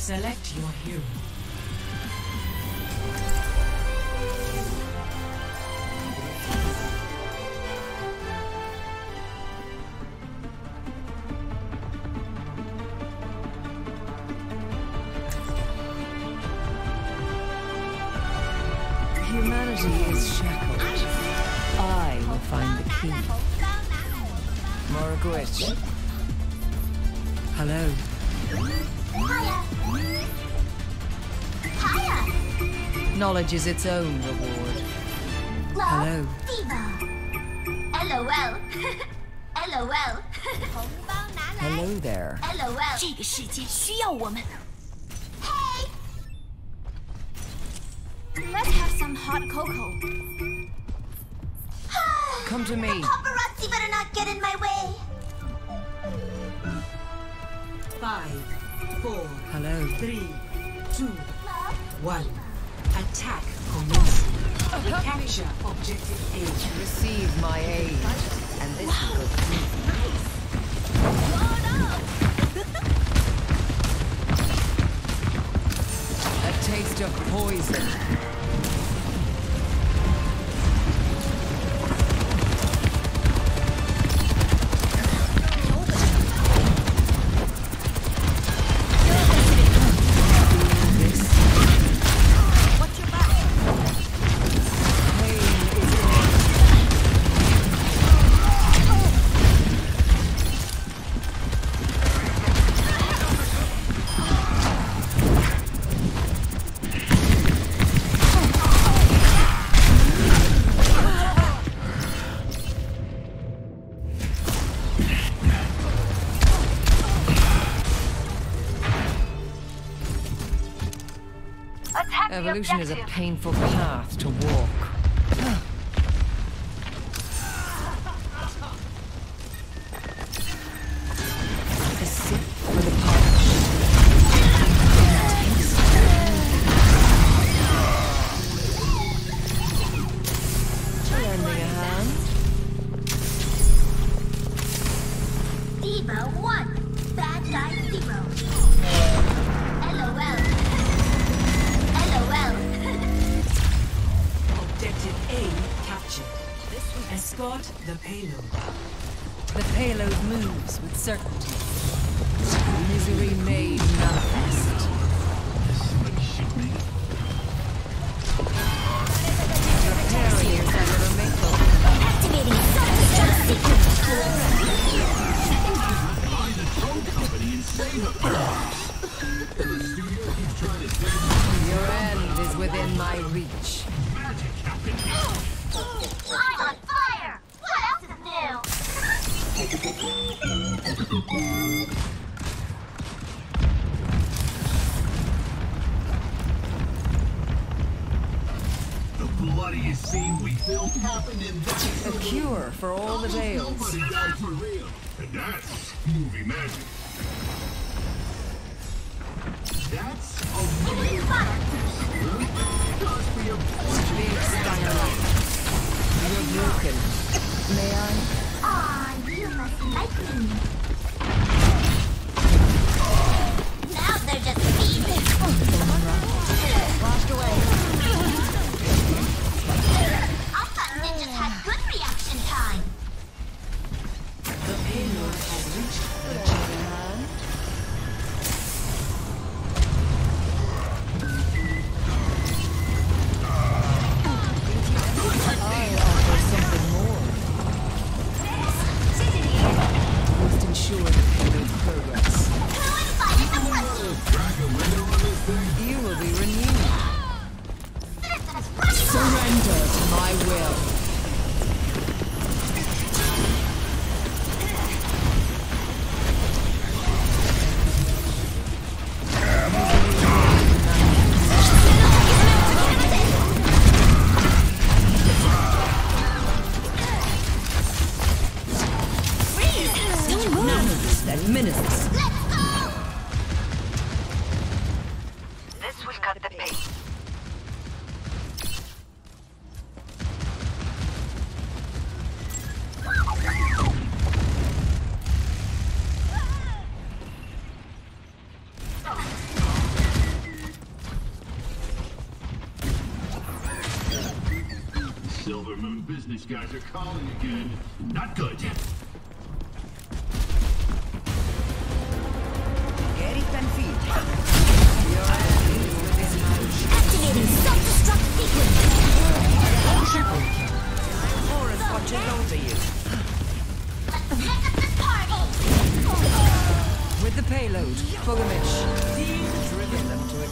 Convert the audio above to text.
Select your hero. Humanity is shackled. I will find the key. Morgwitch. Hello. Knowledge is its own reward. Hello. LOL. LOL. Hello there. LOL. 这个世界需要我们。Hey. Let's have some hot cocoa. Come to me. Paparazzi better not get in my way. 5, 4, Hello. 3, 2, 1. Attack commencing. Capture objective A. Receive my aid. And this will go A taste of poison. Evolution is a painful path to walk. A sip for the polish. Lend me a hand. Diva 1. Bad guy 0. LOL. LOL. Objective A captured. Escort the payload. The payload moves with certainty. Misery made manifest. Preparing yourself for a makeover. Activating self-destruct sequence. Your end is within my reach. I'm on fire! What else is new? The bloodiest scene we filmed happened in this. A cure for all the tales. Somebody died for real. And that's movie magic. That's a movie. Cost me a fortune. Big Steiner. You're broken. May I? Aw, you must like me. Now they're just feeding. Washed away. I thought ninjas had good reaction time. The payload has reached the chamber. I offer something more. Most business guys are calling again. Not good. Activating self-destruct sequence. Horus watches over you. Let's pick up this party. With the payload, Bogamish. Driven them to